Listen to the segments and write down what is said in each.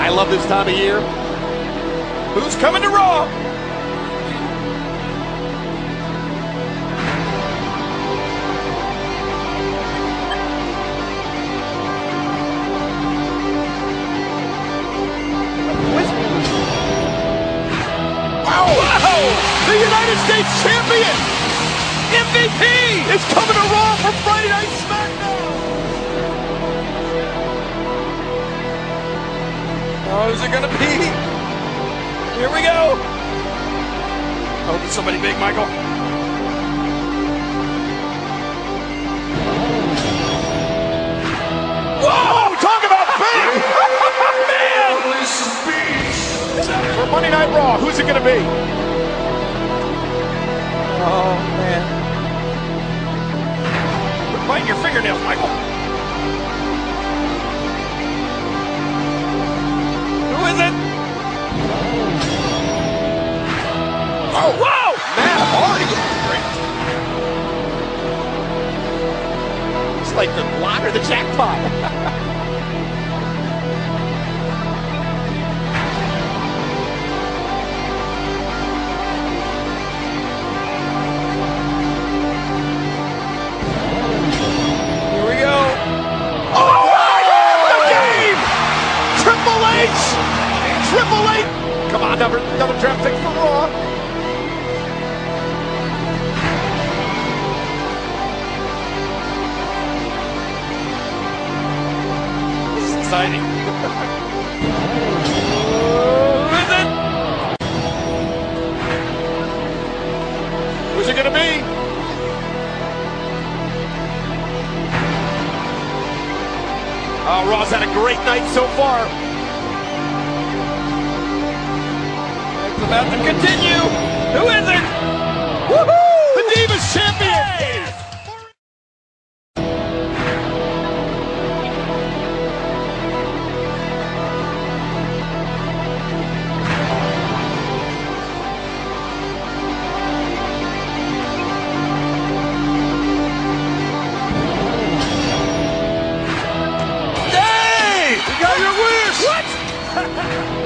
I love this time of year. Who's coming to Raw? The United States Champion, MVP, is coming to Raw for Friday Night SmackDown. Oh, who's it gonna be? Here we go. I hope it's somebody big, Michael. Whoa, talk about big! Man! For Monday Night Raw, who's it gonna be? Oh, man. Quit biting your fingernails, Michael. Who is it? Oh, whoa! Matt Hardy. Great. It's like the lot or the jackpot. Triple H! Come on, another draft pick for Raw. This is exciting. Who is it? Who's it gonna be? Oh, Raw's had a great night so far. About to continue. Who is it? Woohoo! The Divas Champion! Hey! Hey! You got your wish! What?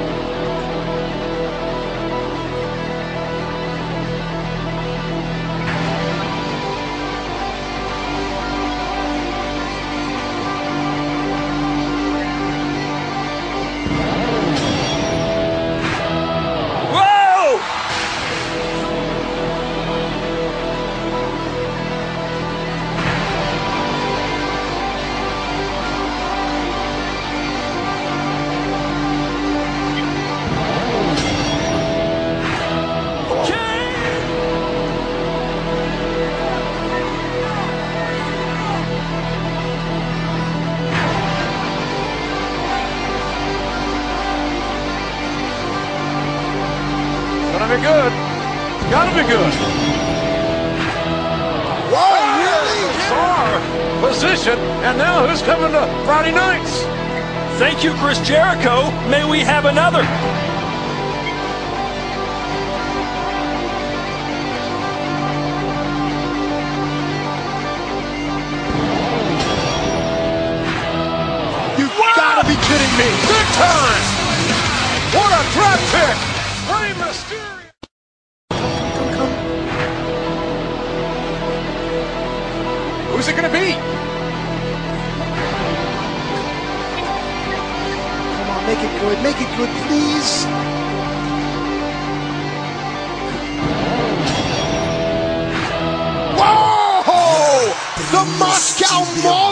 Gotta be good. Gotta be good. Whoa, really? Bizarre position. And now who's coming to Friday nights? Thank you, Chris Jericho. May we have another? You gotta be kidding me. Big time! What a draft pick! Rey Mysterio! Who's it gonna be? Come on, make it good, please. Whoa! The Moscow Mall!